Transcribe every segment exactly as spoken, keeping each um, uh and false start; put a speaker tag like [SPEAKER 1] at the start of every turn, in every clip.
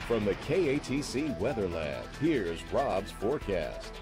[SPEAKER 1] From the K A T C Weather Lab, here's Rob's forecast.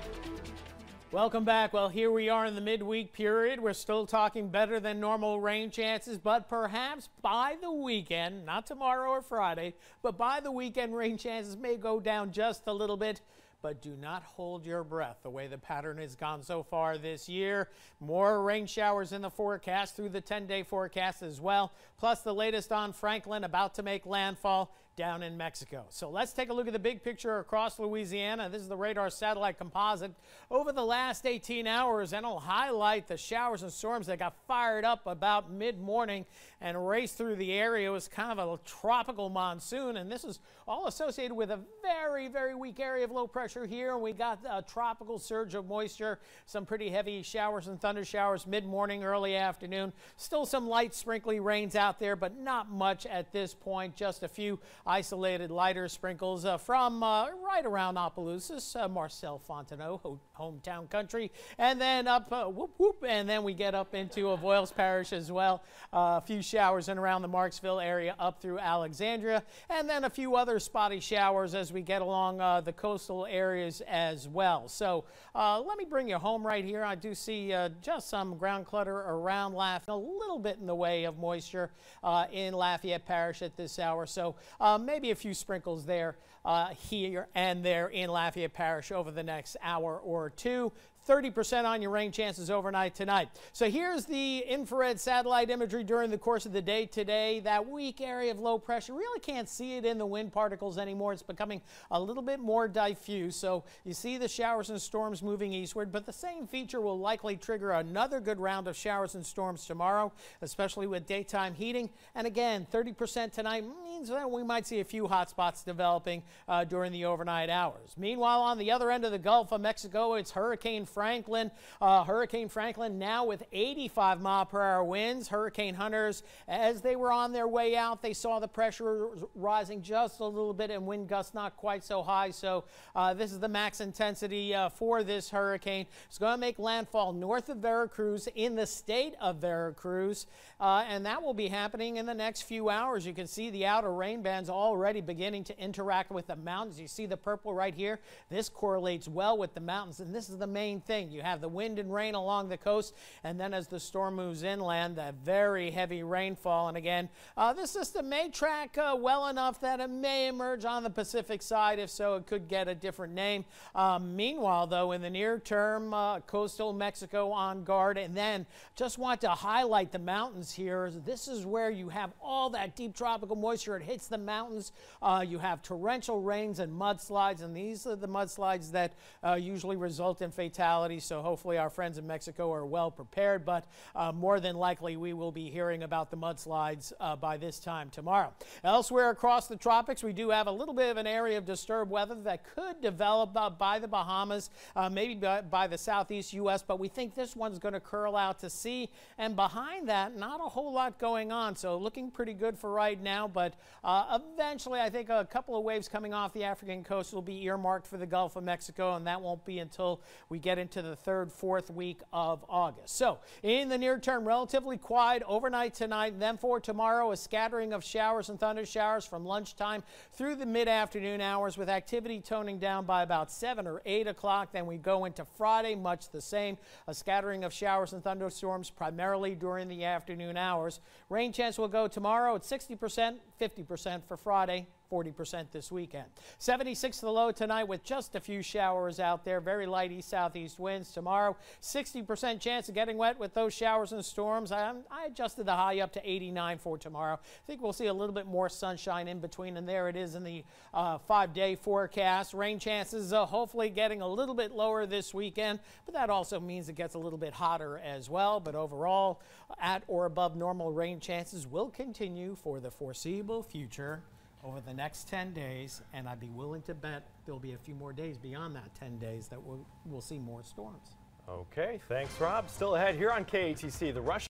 [SPEAKER 2] Welcome back. Well, here we are in the midweek period. We're still talking better than normal rain chances, but perhaps by the weekend, not tomorrow or Friday, but by the weekend, rain chances may go down just a little bit. But do not hold your breath the way the pattern has gone so far this year. More rain showers in the forecast through the ten-day forecast as well. Plus the latest on Franklin about to make landfall down in Mexico. So let's take a look at the big picture across Louisiana. This is the radar satellite composite over the last eighteen hours, and it'll highlight the showers and storms that got fired up about mid-morning and raced through the area. It was kind of a tropical monsoon, and this is all associated with a very, very weak area of low pressure here. We got a tropical surge of moisture, some pretty heavy showers and thunder showers mid-morning, early afternoon. Still some light sprinkly rains out there, but not much at this point. Just a few isolated lighter sprinkles uh, from uh, right around Opelousas, uh, Marcel Fontenot, ho hometown country, and then up, uh, whoop, whoop, and then we get up into Avoyelles Parish as well. Uh, a few showers in around the Marksville area up through Alexandria, and then a few other spotty showers as we get along uh, the coastal areas as well. So uh, let me bring you home right here. I do see uh, just some ground clutter around Lafayette, a little bit in the way of moisture uh, in Lafayette Parish at this hour. So uh, maybe a few sprinkles there, uh, here and there in Lafayette Parish over the next hour or two. thirty percent on your rain chances overnight tonight. So here's the infrared satellite imagery during the course of the day today. That weak area of low pressure, really can't see it in the wind particles anymore. It's becoming a little bit more diffuse. So you see the showers and storms moving eastward, but the same feature will likely trigger another good round of showers and storms tomorrow, especially with daytime heating. And again, thirty percent tonight means that we might see a few hot spots developing uh, during the overnight hours. Meanwhile, on the other end of the Gulf of Mexico, it's Hurricane Franklin. Uh, Hurricane Franklin now with eighty-five mile per hour winds. Hurricane hunters, as they were on their way out, they saw the pressure rising just a little bit and wind gusts not quite so high. So uh, this is the max intensity uh, for this hurricane. It's going to make landfall north of Veracruz in the state of Veracruz, uh, and that will be happening in the next few hours. You can see the outer rain bands already beginning to interact with the mountains. You see the purple right here. This correlates well with the mountains, and this is the main thing. You have the wind and rain along the coast, and then as the storm moves inland, that very heavy rainfall. And again, uh, this system may track uh, well enough that it may emerge on the Pacific side. If so, it could get a different name. Um, meanwhile, though, in the near term, uh, coastal Mexico on guard. And then just want to highlight the mountains here. This is where you have all that deep tropical moisture. It hits the mountains. Uh, you have torrential rains and mudslides, and these are the mudslides that uh, usually result in fatalities. So hopefully our friends in Mexico are well prepared, but uh, more than likely we will be hearing about the mudslides uh, by this time tomorrow. Elsewhere across the tropics, we do have a little bit of an area of disturbed weather that could develop uh, by the Bahamas, uh, maybe by, by the southeast U S, but we think this one's going to curl out to sea, and behind that, not a whole lot going on. So looking pretty good for right now, but uh, eventually I think a couple of waves coming off the African coast will be earmarked for the Gulf of Mexico, and that won't be until we get into the third, fourth week of August. So in the near term, relatively quiet overnight tonight, and then for tomorrow, a scattering of showers and thunder showers from lunchtime through the mid-afternoon hours, with activity toning down by about seven or eight o'clock. Then we go into Friday, much the same, a scattering of showers and thunderstorms primarily during the afternoon hours. Rain chance will go tomorrow at sixty percent, fifty percent for Friday, forty percent this weekend. seventy-six to the low tonight with just a few showers out there. Very light east-southeast winds tomorrow. sixty percent chance of getting wet with those showers and storms. I, I adjusted the high up to eighty-nine for tomorrow. I think we'll see a little bit more sunshine in between, and there it is in the uh, five-day forecast. Rain chances uh, hopefully getting a little bit lower this weekend, but that also means it gets a little bit hotter as well. But overall, at or above normal rain chances will continue for the foreseeable future over the next ten days, and I'd be willing to bet there'll be a few more days beyond that ten days that we'll, we'll see more storms.
[SPEAKER 3] Okay, thanks, Rob. Still ahead here on K A T C, the Rush